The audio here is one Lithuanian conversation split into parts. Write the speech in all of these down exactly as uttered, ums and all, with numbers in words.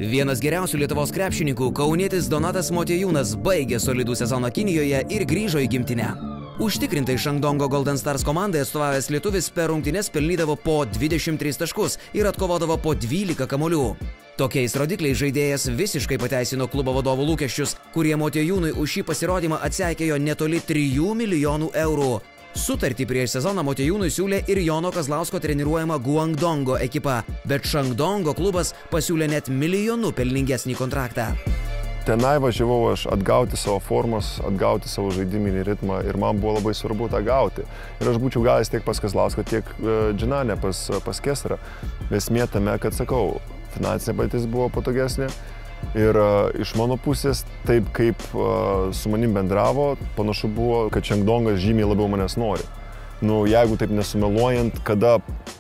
Vienas geriausių Lietuvos krepšininkų, kaunietis Donatas Motiejūnas, baigė solidų sezoną Kinijoje ir grįžo į gimtinę. Užtikrintai Šangdongo Golden Stars komandai atstovavęs lietuvis per rungtynes pelnydavo po dvidešimt tris taškus ir atkovodavo po dvylika kamuolių. Tokiais rodikliais žaidėjas visiškai pateisino klubo vadovų lūkesčius, kurie Motiejūnui už šį pasirodymą atseikėjo netoli trijų milijonų eurų. Sutartį prieš sezoną Motiejūnui siūlė ir Jono Kazlausko treniruojama Guangdongo ekipa, bet Šangdongo klubas pasiūlė net milijonu pelningesnį kontraktą. Tenai važiavau aš atgauti savo formos, atgauti savo žaidiminį ritmą ir man buvo labai svarbu tą gauti. Ir aš būčiau gavęs tiek pas Kazlauską, tiek Džinanę, pas, pas Kesarą. Esmė tame, kad sakau, finansinė padėtis buvo patogesnė. Ir uh, iš mano pusės, taip kaip uh, su manim bendravo, panašu buvo, kad Šangdongas žymiai labiau manęs nori. Nu, jeigu taip nesumeluojant, kada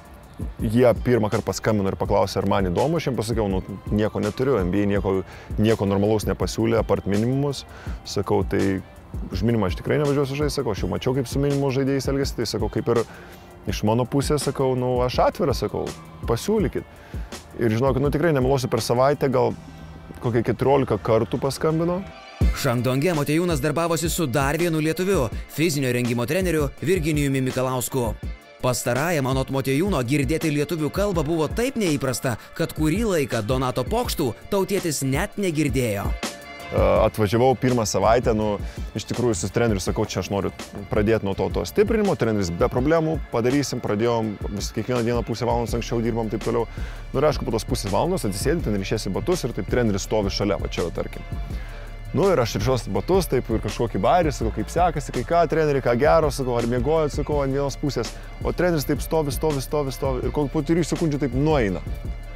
jie pirmą kartą paskambino ir paklausė, ar man įdomu, aš jiems pasakiau, nu, nieko neturiu, N B A nieko, nieko normalaus nepasiūlė, apart minimumus. Sakau, tai už minimumą aš tikrai nevažiuosiu žaisti, sakau, aš jau mačiau, kaip su minimumu žaidėjais elgiasi, tai sakau, kaip ir iš mano pusės, sakau, nu, aš atviras, sakau, pasiūlykit. Ir žinokit, nu, tikrai nemeluosiu, per savaitę gal kokie keturiolika kartų paskambino. Šangdonge Motiejūnas darbavosi su dar vienu lietuviu, fizinio rengimo treneriu Virginijumi Mikalausku. Pastarajam anot Motiejūno girdėti lietuvių kalbą buvo taip neįprasta, kad kurį laiką Donato pokštų tautietis net negirdėjo. Atvažiavau pirmą savaitę, nu, iš tikrųjų su treneriu sakau, čia aš noriu pradėti nuo to, to stiprinimo, treneris be problemų, padarysim, pradėjom, vis kiekvieną dieną pusę valandos anksčiau dirbam, taip toliau. Nu ir aišku, po tos pusės valandos atsisėdi, ten rišiesi batus ir taip treneris stovi šalia, va čia, tarkim. Nu ir aš rišuosi batus, taip ir kažkokį barį, sakau, kaip sekasi, kai ką, treneri, ką gero, sakau, ar miegojot, sakau, ant vienos pusės. O treneris taip stovi, stovi, stovi, stovi ir po trijų sekundžių taip nueina.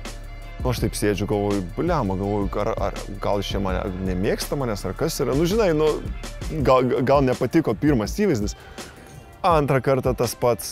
O aš taip sėdžiu, galvoju, bliama, galvoju, ar, ar gal iš čia mane nemėgsta manęs, ar kas yra. Nu, žinai, nu, gal, gal nepatiko pirmas įvaizdis. Antrą kartą tas pats.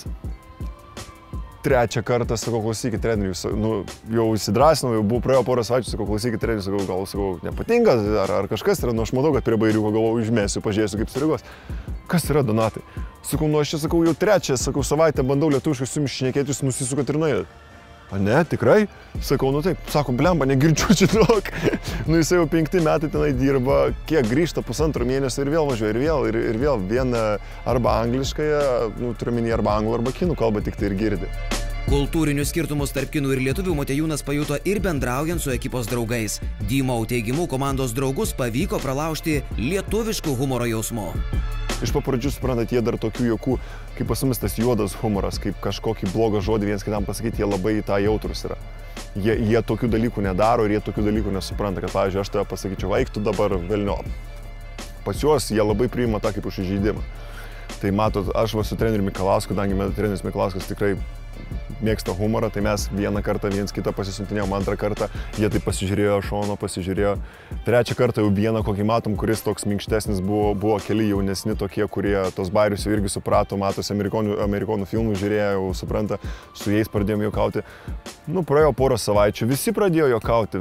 Trečią kartą, sakau, klausykit, treneriui, nu, jau įsidrasinau, jau buvo praėjo porą savaičių, sakau, klausykit, treneriui, sakau, gal, sakau, nepatinka, ar, ar kažkas yra, nu, aš matau, kad prie bairiuko, galvoju, užmėsiu, pažiūrėsiu, kaip sureaguos. Kas yra, Donatai? Sakau, nu, aš čia, sakau, jau trečią, sakau, savaitę bandau lietuviškai su jumis šnekėti, jūs nusisukat ir nuėjot. A ne, tikrai? Sakau, nu taip, sako, blemba, negirdžiu žinok. Nu jisai jau penkti metai tenai dirba, kiek grįžta pusantro mėnesio ir vėl važiuoja, ir vėl, ir, ir vėl vieną arba angliškąją, nu turiu minį arba anglų, arba kinų kalbą tik tai ir girdi. Kultūrinius skirtumus tarp kinų ir lietuvių Motiejūnas pajuto ir bendraujant su ekipos draugais. Dymau teigimu, komandos draugus pavyko pralaužti lietuviškų humoro jausmu. Iš papradžių, suprantat, jie dar tokių jokų, kaip pas mumis tas juodas humoras, kaip kažkokį blogą žodį viens kitam pasakyti, jie labai tą jautrus yra. Jie, jie tokių dalykų nedaro ir jie tokių dalykų nesupranta, kad, pavyzdžiui, aš tave pasakyčiau, eik tu dabar velniop. Pas juos jie labai priima tą kaip už įžeidimą. Tai matot, aš va su treneriu Mikalausku, kadangi treneris Mikalauskas tikrai mėgsta humorą, tai mes vieną kartą viens kitą pasisuntinėjom, antrą kartą jie taip pasižiūrėjo šono, pasižiūrėjo. Trečią kartą jau vieną, kokį matom, kuris toks minkštesnis buvo, buvo keli jaunesni tokie, kurie tos bairius irgi suprato, matosi amerikonų, amerikonų filmų žiūrėjo, jau supranta, su jais pradėjom juokauti. Nu, praėjo porą savaičių, visi pradėjo juokauti,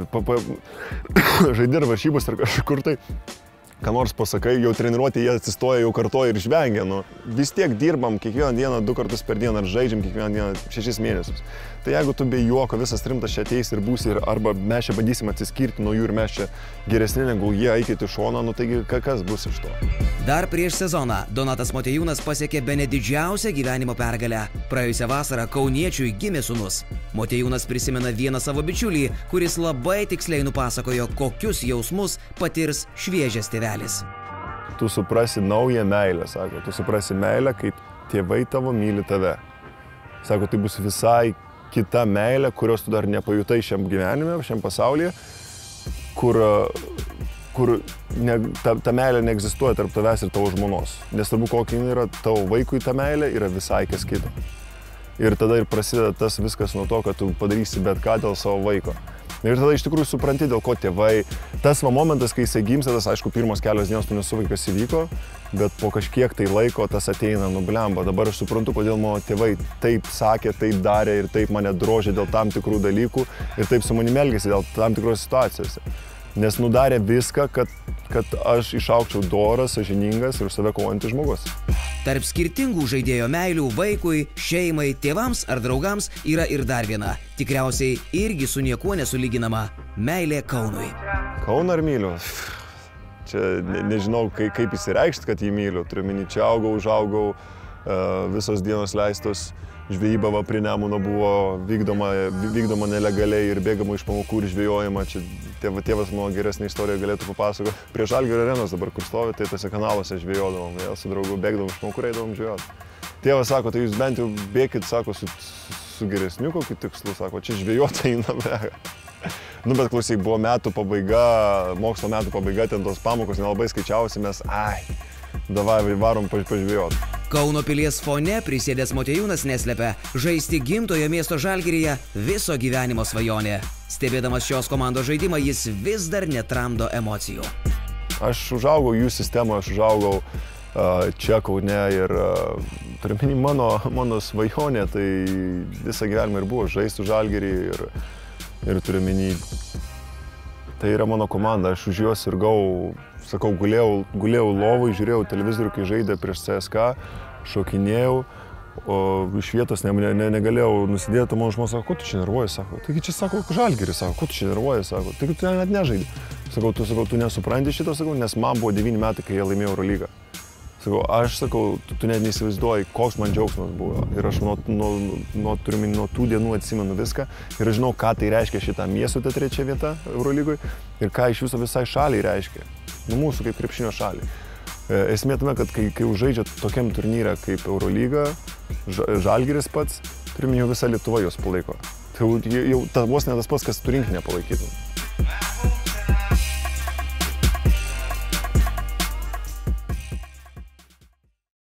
žaidė ar varžybos ar kažkur tai. Ką nors pasakai, jau treniruotė jie atsistoja, jau kartoja ir žvengia. Nu, vis tiek dirbam kiekvieną dieną, du kartus per dieną, ar žaidžiam kiekvieną dieną šešis mėnesius. Tai jeigu tu be juoko visas rimtas čia ateis ir būsi, ir, arba mes čia bandysim atsiskirti nuo jų ir mes čia geresni negu jie eikit į šoną, nu taigi kas bus iš to? Dar prieš sezoną Donatas Motiejūnas pasiekė bene didžiausią gyvenimo pergalę. Praėjusią vasarą kauniečiui gimė sūnus. Motiejūnas prisimena vieną savo bičiulį, kuris labai tiksliai nupasakojo, kokius jausmus patirs šviežias tėvelis. Tu suprasi naują meilę, sako. Tu suprasi meilę, kaip tėvai tavo myli tave. Sako, tai bus visai kita meilė, kurios tu dar nepajutai šiam gyvenime, šiam pasaulyje, kur, kur ne, ta, ta meilė neegzistuoja tarp tavęs ir tavo žmonos. Nesvarbu, kokia yra tavo vaikui ta meilė, yra visai kas kita. Ir tada ir prasideda tas viskas nuo to, kad tu padarysi bet ką dėl savo vaiko. Ir tada iš tikrųjų supranti, dėl ko tėvai. Tas va momentas, kai jisai gimsta, tas aišku, pirmos kelios dienos tu nesuvai, kas įvyko, bet po kažkiek tai laiko tas ateina, nu blemba. Dabar aš suprantu, kodėl mano tėvai taip sakė, taip darė ir taip mane drožė dėl tam tikrų dalykų ir taip su manimi elgėsi dėl tam tikros situacijose. Nes nudarė viską, kad, kad aš išaugčiau doras, sąžiningas ir už save kovojantis žmogus. Tarp skirtingų žaidėjo meilių vaikui, šeimai, tėvams ar draugams yra ir dar viena, tikriausiai irgi su niekuo nesulyginama – meilė Kaunui. Kauną ar myliu? Čia ne, nežinau, kaip, kaip įsireikšti, kad jį myliu. Turiu minį, čia augau, užaugau, visos dienos leistos, žvejyba va prie Nemuno buvo vykdoma, vykdoma nelegaliai ir bėgama iš pamokų ir žvejojama. Čia tėva, tėvas mano geresnį istoriją galėtų papasakoti. Prie Žalgirio arenos dabar, kur stovi, tai tose kanaluose žvejodavom. Vėl su draugu bėgdavom iš pamokų, eidavom žvejoti. Tėvas sako, tai jūs bent jau bėkit, sako, su, su geresniu kokiu tikslu, sako, čia žvejota einame. Nu, bet klausyk, buvo metų pabaiga, mokslo metų pabaiga, ten tos pamokos nelabai skaičiausi, mes, ai, davai, varom pažvejoti. Kauno pilies fone prisėdęs Motiejūnas neslepia, žaisti gimtojo miesto Žalgiryje viso gyvenimo svajonė. Stebėdamas šios komandos žaidimą, jis vis dar netramdo emocijų. Aš užaugau jų sistemoje, aš užaugau uh, čia Kaune ir uh, turiu minį mano, mano svajonė, tai visą gyvenimą ir buvo žaisti Žalgirį ir, ir turiu minį, tai yra mano komanda, aš už juos ir gau, sakau, gulėjau, gulėjau lovai, žiūrėjau televizorių, kai žaidė prieš C S K, šokinėjau, o iš vietos ne, ne, negalėjau nusidėti, o mano žmona sako, ko tu čia nervuoji, sako, taigi čia, sako, Žalgiris, sako, ko tu čia nervuoji, sako, taigi tu net nežaidži. Sakau, tu, sakau, tu nesupranti šito, sakau, nes man buvo devyni metai, kai jie laimėjo Eurolygą. Sakau, aš sakau, tu, tu net neįsivaizduoji, koks man džiaugsmas buvo. Ir aš nuo, nuo, nuo, turiu, nuo tų dienų atsimenu viską ir žinau, ką tai reiškia šitą miestą trečia vieta Eurolygoj ir ką iš viso visai šaliai reiškia. Nu, mūsų kaip krepšinio šaliai. Esmė tame, kad kai, kai užžaidžia tokiam turnyre kaip Eurolyga, Žalgiris pats, turime jau visą Lietuvą jos palaiko. Tai jau, jau ta, vos ne tas pats, kas tu rinkinę palaikytum.